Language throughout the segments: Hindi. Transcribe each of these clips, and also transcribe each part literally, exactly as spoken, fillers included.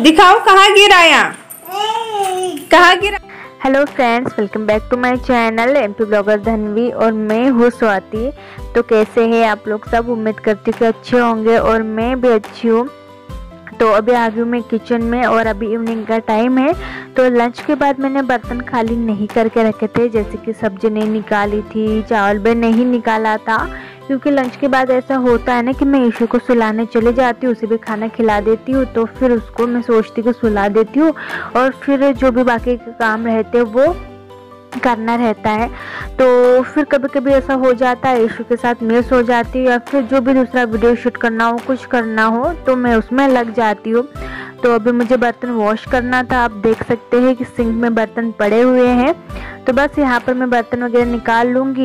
दिखाओ कहाँ गिराया, कहाँ गिरा। Hello friends, welcome back to my channel MP blogger Dhanvi और मैं हूँ स्वाति। तो कैसे हैं आप लोग सब? उम्मीद करती हूँ कि अच्छे होंगे और मैं भी अच्छी हूँ। तो अभी आ गई हूँ मैं किचन में और अभी इवनिंग का टाइम है। तो लंच के बाद मैंने बर्तन खाली नहीं करके रखे थे, जैसे कि सब्जी नहीं निकाली थी, चावल भी नहीं निकाला था, क्योंकि लंच के बाद ऐसा होता है ना कि मैं ईशू को सुलाने चले जाती हूँ, उसे भी खाना खिला देती हूँ, तो फिर उसको मैं सोचती हूँ कि सुला देती हूँ और फिर जो भी बाकी के काम रहते हैं वो करना रहता है। तो फिर कभी कभी ऐसा हो जाता है ईशू के साथ मिस हो जाती है, या फिर जो भी दूसरा वीडियो शूट करना हो, कुछ करना हो, तो मैं उसमें लग जाती हूँ। तो अभी मुझे बर्तन वॉश करना था। आप देख सकते हैं कि सिंक में बर्तन पड़े हुए हैं, तो बस यहाँ पर मैं बर्तन वगैरह निकाल लूँगी।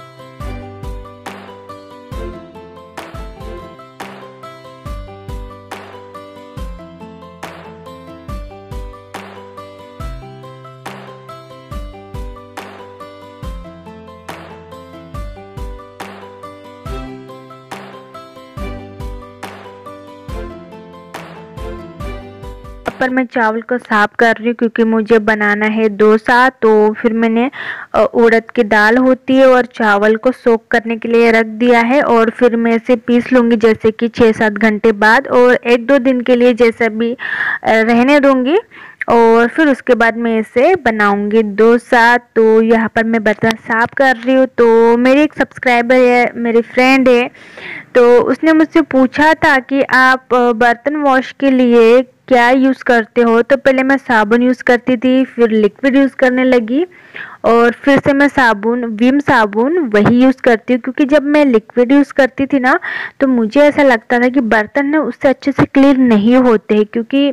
पर मैं चावल को साफ कर रही हूँ क्योंकि मुझे बनाना है डोसा। तो फिर मैंने उड़द की दाल होती है और चावल को सोक करने के लिए रख दिया है और फिर मैं इसे पीस लूँगी जैसे कि छः सात घंटे बाद, और एक दो दिन के लिए जैसा भी रहने दूँगी और फिर उसके बाद मैं इसे बनाऊंगी डोसा। तो यहाँ पर मैं बर्तन साफ कर रही हूँ। तो मेरी एक सब्सक्राइबर है, मेरी फ्रेंड है, तो उसने मुझसे पूछा था कि आप बर्तन वॉश के लिए क्या यूज़ करते हो। तो पहले मैं साबुन यूज़ करती थी, फिर लिक्विड यूज़ करने लगी और फिर से मैं साबुन, विम साबुन वही यूज़ करती हूँ, क्योंकि जब मैं लिक्विड यूज़ करती थी ना तो मुझे ऐसा लगता था कि बर्तन ना उससे अच्छे से क्लीन नहीं होते, क्योंकि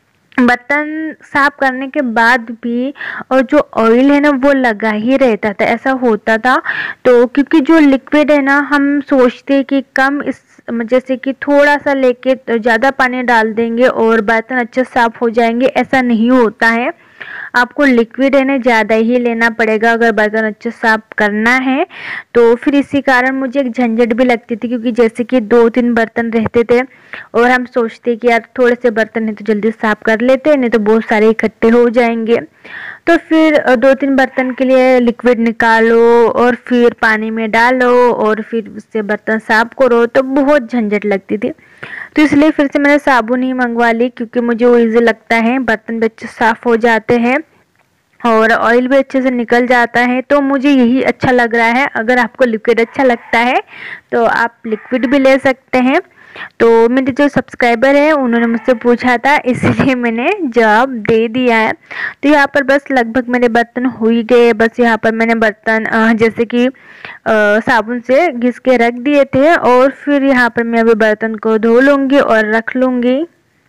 बर्तन साफ करने के बाद भी और जो ऑयल है ना वो लगा ही रहता था, ऐसा होता था। तो क्योंकि जो लिक्विड है ना, हम सोचते हैं कि कम, इस जैसे कि थोड़ा सा लेके ज़्यादा पानी डाल देंगे और बर्तन अच्छे साफ हो जाएंगे, ऐसा नहीं होता है। आपको लिक्विड है ना ज़्यादा ही लेना पड़ेगा अगर बर्तन अच्छे साफ करना है। तो फिर इसी कारण मुझे एक झंझट भी लगती थी, क्योंकि जैसे कि दो तीन बर्तन रहते थे और हम सोचते कि यार थोड़े से बर्तन है तो जल्दी साफ कर लेते हैं, नहीं तो बहुत सारे इकट्ठे हो जाएंगे। तो फिर दो तीन बर्तन के लिए लिक्विड निकालो और फिर पानी में डालो और फिर उससे बर्तन साफ करो, तो बहुत झंझट लगती थी। तो इसलिए फिर से मैंने साबुन ही मंगवा ली, क्योंकि मुझे वो इजी लगता है, बर्तन भी अच्छे साफ हो जाते हैं और ऑयल भी अच्छे से निकल जाता है। तो मुझे यही अच्छा लग रहा है। अगर आपको लिक्विड अच्छा लगता है तो आप लिक्विड भी ले सकते हैं। तो मेरे जो सब्सक्राइबर है उन्होंने मुझसे पूछा था, इसलिए मैंने जवाब दे दिया है। तो यहाँ पर बस लगभग मेरे बर्तन हो ही गए। बस यहाँ पर मैंने बर्तन जैसे कि साबुन से घिस के रख दिए थे और फिर यहाँ पर मैं अभी बर्तन को धो लूँगी और रख लूँगी।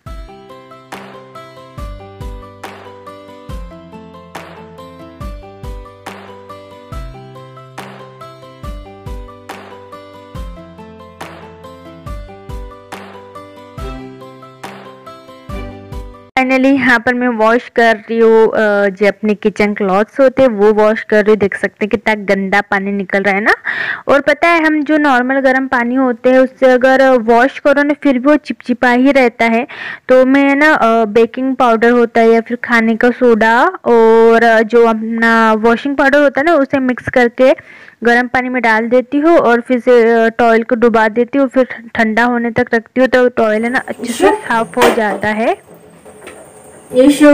फाइनली यहाँ पर मैं वॉश कर रही हूँ, जो अपने किचन क्लॉथ्स होते हैं वो वॉश कर रही हूँ। देख सकते हैं कितना गंदा पानी निकल रहा है ना। और पता है, हम जो नॉर्मल गर्म पानी होते हैं उससे अगर वॉश करो ना फिर भी वो चिपचिपा ही रहता है। तो मैं ना बेकिंग पाउडर होता है या फिर खाने का सोडा और जो अपना वॉशिंग पाउडर होता है ना उसे मिक्स करके गर्म पानी में डाल देती हूँ और फिर से टॉयल को डुबा देती हूँ, फिर ठंडा होने तक रखती हूँ, तो टॉयल है ना अच्छे से साफ हो जाता है। ईशु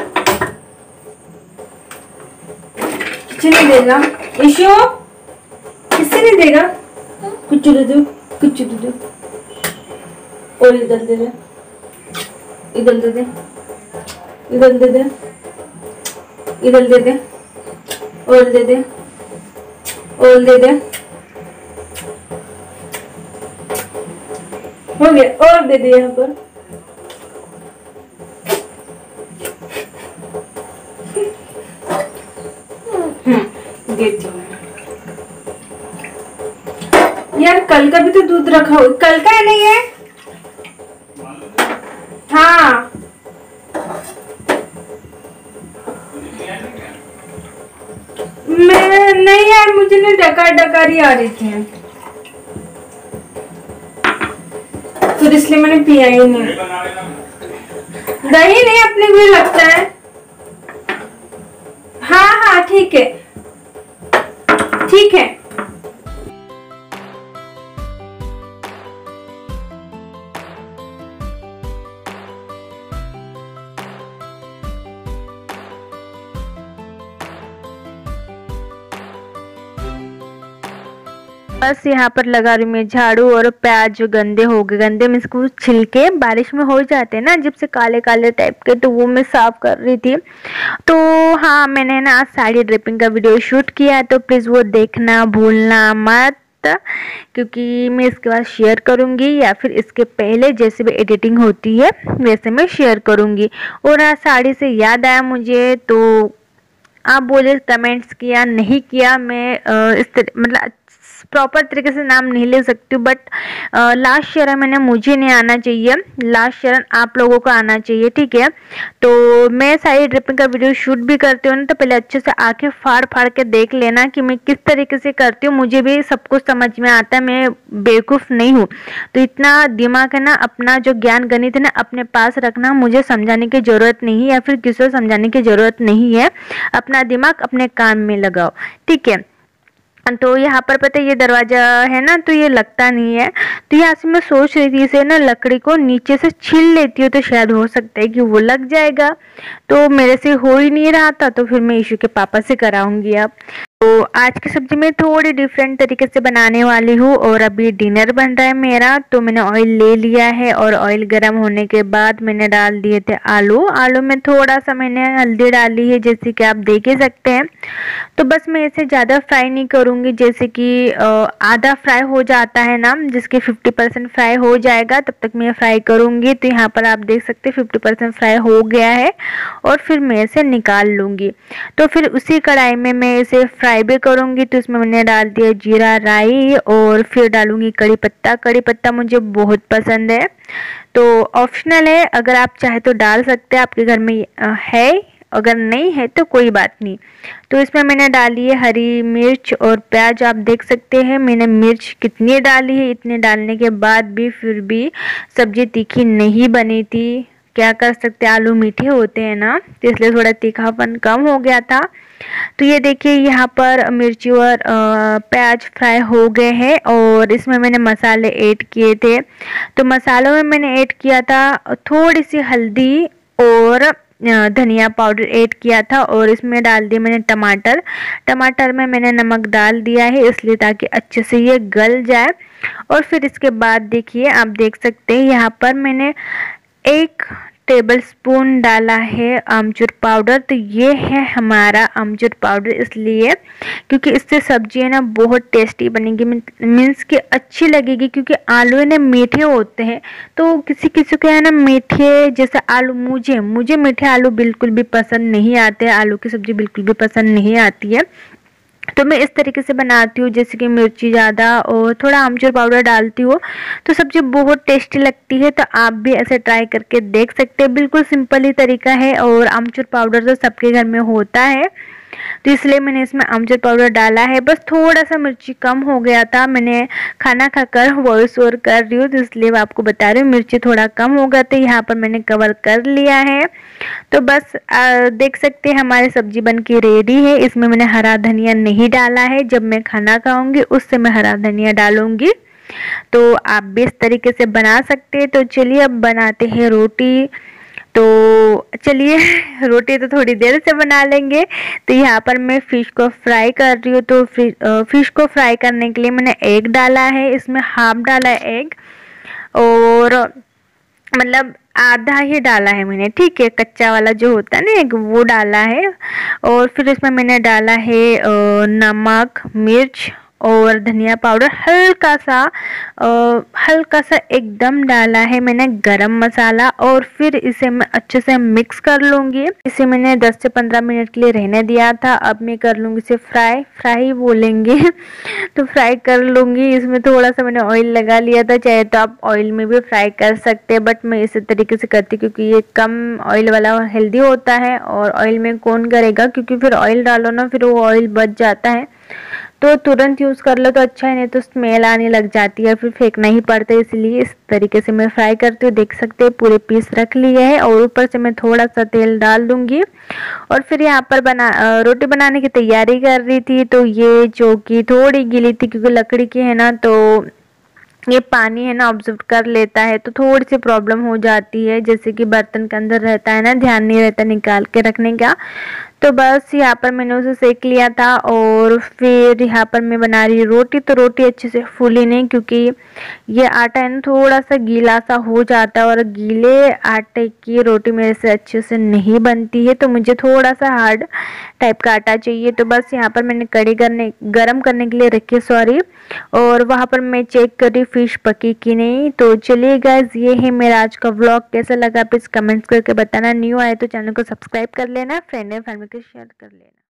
किसी नहीं देगा, ईशु किसी नहीं देगा, कुछ दे दो, कुछ दे दो, और इधर दे दे, इधर दे दे, इधर दे दे, इधर दे दे, और दे दे, और दे दे, हो गया, और दे दे यहाँ पर। देती हूँ यार, कल का भी तो दूध रखा हो, कल का है नहीं है? हाँ मैं नहीं यार, मुझे ना डकार डकारी आ रही थी, फिर इसलिए मैंने पिया ही नहीं। दही नहीं अपने को लगता है। हाँ हाँ ठीक है ठीक है। बस यहाँ पर लगा रही मैं झाड़ू, और प्याज जो गंदे हो गए, गंदे में इसको छिलके बारिश में हो जाते हैं ना जब से काले काले टाइप के, तो वो मैं साफ कर रही थी। तो हाँ, मैंने ना आज साड़ी ड्रिपिंग का वीडियो शूट किया, तो प्लीज़ वो देखना भूलना मत, क्योंकि मैं इसके बाद शेयर करूंगी, या फिर इसके पहले जैसे भी एडिटिंग होती है वैसे मैं शेयर करूंगी। और हाँ, साड़ी से याद आया मुझे, तो आप बोले कमेंट्स किया नहीं किया, मैं इस तरह मतलब प्रॉपर तरीके से नाम नहीं ले सकती हूँ, बट लास्ट चरण मैंने मुझे नहीं आना चाहिए, लास्ट चरण आप लोगों को आना चाहिए, ठीक है। तो मैं साड़ी ड्रिपिंग का वीडियो शूट भी करती हूँ ना, तो पहले अच्छे से आंखें फाड़ फाड़ के देख लेना कि मैं किस तरीके से करती हूँ। मुझे भी सब कुछ समझ में आता है, मैं बेवकूफ़ नहीं हूँ। तो इतना दिमाग है ना, अपना जो ज्ञान गणित है ना अपने पास रखना, मुझे समझाने की ज़रूरत नहीं है या फिर किसी को समझाने की ज़रूरत नहीं है। अपना दिमाग अपने काम में लगाओ, ठीक है। तो यहाँ पर पता है ये दरवाजा है ना, तो ये लगता नहीं है, तो यहाँ से मैं सोच रही थी इसे ना लकड़ी को नीचे से छील लेती हूँ, तो शायद हो सकता है कि वो लग जाएगा। तो मेरे से हो ही नहीं रहा था, तो फिर मैं ईशू के पापा से कराऊंगी अब। तो आज की सब्जी मैं थोड़ी डिफरेंट तरीके से बनाने वाली हूँ, और अभी डिनर बन रहा है मेरा। तो मैंने ऑयल ले लिया है, और ऑयल गर्म होने के बाद मैंने डाल दिए थे आलू। आलू में थोड़ा सा मैंने हल्दी डाली है, जैसे कि आप देख ही सकते हैं। तो बस मैं इसे ज़्यादा फ्राई नहीं करूँगी, जैसे कि आधा फ्राई हो जाता है ना, जिसके फिफ्टी परसेंट फ्राई हो जाएगा तब तक मैं फ्राई करूँगी। तो यहाँ पर आप देख सकते हैं फिफ्टी परसेंट फ्राई हो गया है, और फिर मैं इसे निकाल लूँगी। तो फिर उसी कढ़ाई में मैं इसे फ्राई भी करूँगी। तो इसमें मैंने डाल दिया जीरा राई, और फिर डालूँगी कड़ी पत्ता। कड़ी पत्ता मुझे बहुत पसंद है, तो ऑप्शनल है, अगर आप चाहे तो डाल सकते हैं, आपके घर में है, अगर नहीं है तो कोई बात नहीं। तो इसमें मैंने डाली है हरी मिर्च और प्याज। आप देख सकते हैं मैंने मिर्च कितनी डाली है, इतने डालने के बाद भी फिर भी सब्जी तीखी नहीं बनी थी। क्या कर सकते, आलू मीठे होते हैं ना, तो इसलिए थोड़ा तीखापन कम हो गया था। तो ये देखिए यहाँ पर मिर्ची और प्याज फ्राई हो गए हैं, और इसमें मैंने मसाले ऐड किए थे। तो मसालों में मैंने ऐड किया था थोड़ी सी हल्दी और धनिया पाउडर ऐड किया था, और इसमें डाल दिए मैंने टमाटर। टमाटर में मैंने नमक डाल दिया है इसलिए ताकि अच्छे से ये गल जाए। और फिर इसके बाद देखिए आप देख सकते हैं यहाँ पर मैंने एक टेबल स्पून डाला है आमचूर पाउडर। तो ये है हमारा आमचूर पाउडर, इसलिए क्योंकि इससे सब्जी है ना बहुत टेस्टी बनेगी, मीन्स कि अच्छी लगेगी, क्योंकि आलू है ना मीठे होते हैं। तो किसी किसी को है ना मीठे जैसे आलू, मुझे मुझे मीठे आलू बिल्कुल भी पसंद नहीं आते, आलू की सब्जी बिल्कुल भी पसंद नहीं आती है। तो मैं इस तरीके से बनाती हूँ, जैसे कि मिर्ची ज़्यादा और थोड़ा आमचूर पाउडर डालती हूँ, तो सब्जी बहुत टेस्टी लगती है। तो आप भी ऐसे ट्राई करके देख सकते हैं, बिल्कुल सिंपल ही तरीका है, और आमचूर पाउडर तो सबके घर में होता है, तो इसलिए मैंने इसमें आमचूर पाउडर डाला है। बस थोड़ा सा मिर्ची कम हो गया था, मैंने खाना खाकर वॉइस ओवर कर रही हूँ, तो इसलिए मैं आपको बता रही हूँ मिर्ची थोड़ा कम हो गया था। यहाँ पर मैंने कवर कर लिया है। तो बस आ, देख सकते हैं हमारी सब्जी बन के रेडी है। इसमें मैंने हरा धनिया नहीं डाला है, जब मैं खाना खाऊंगी उससे मैं हरा धनिया डालूंगी। तो आप भी इस तरीके से बना सकते हैं। तो चलिए अब बनाते हैं रोटी। तो चलिए रोटी तो थोड़ी देर से बना लेंगे। तो यहाँ पर मैं फ़िश को फ्राई कर रही हूँ। तो फ़िश को फ्राई करने के लिए मैंने एग डाला है, इसमें हाफ डाला है एग, और मतलब आधा ही डाला है मैंने, ठीक है, कच्चा वाला जो होता है ना एग वो डाला है। और फिर इसमें मैंने डाला है नमक, मिर्च और धनिया पाउडर, हल्का सा आ, हल्का सा एकदम डाला है मैंने गरम मसाला। और फिर इसे मैं अच्छे से मिक्स कर लूँगी। इसे मैंने दस से पंद्रह मिनट के लिए रहने दिया था। अब मैं कर लूँगी इसे फ्राई, फ्राई बोलेंगे तो फ्राई कर लूँगी। इसमें थोड़ा सा मैंने ऑयल लगा लिया था, चाहे तो आप ऑयल में भी फ्राई कर सकते हैं, बट मैं इसी तरीके से करती क्योंकि ये कम ऑयल वाला हेल्दी होता है। और ऑयल में कौन करेगा, क्योंकि फिर ऑयल डालो ना फिर वो ऑयल बच जाता है, तो तुरंत यूज़ कर लो तो अच्छा है, नहीं तो स्मेल आने लग जाती है, फिर फेंकना ही पड़ता है। इसलिए इस तरीके से मैं फ्राई करती हूँ। देख सकते हैं पूरे पीस रख लिए हैं और ऊपर से मैं थोड़ा सा तेल डाल दूंगी। और फिर यहाँ पर बना रोटी बनाने की तैयारी कर रही थी। तो ये चौकी थोड़ी गीली थी क्योंकि लकड़ी की है ना, तो ये पानी है ना ऑब्जर्व कर लेता है, तो थोड़ी सी प्रॉब्लम हो जाती है। जैसे कि बर्तन के अंदर रहता है ना, ध्यान नहीं रहता निकाल के रखने का। तो बस यहाँ पर मैंने उसे सेक लिया था और फिर यहाँ पर मैं बना रही रोटी। तो रोटी अच्छे से फूली नहीं क्योंकि ये आटा है ना थोड़ा सा गीला सा हो जाता है और गीले आटे की रोटी मेरे से अच्छे से नहीं बनती है, तो मुझे थोड़ा सा हार्ड टाइप का आटा चाहिए। तो बस यहाँ पर मैंने कढ़ी करने गरम करने के लिए रखी, सॉरी, और वहाँ पर मैं चेक कर रही फिश पकी कि नहीं। तो चलिए गाइस, ये है मेरा आज का व्लॉग। कैसा लगा प्लीज कमेंट्स करके बताना। न्यू आए तो चैनल को सब्सक्राइब कर लेना, फ्रेंड एंड फैमिली को शेयर कर लेना।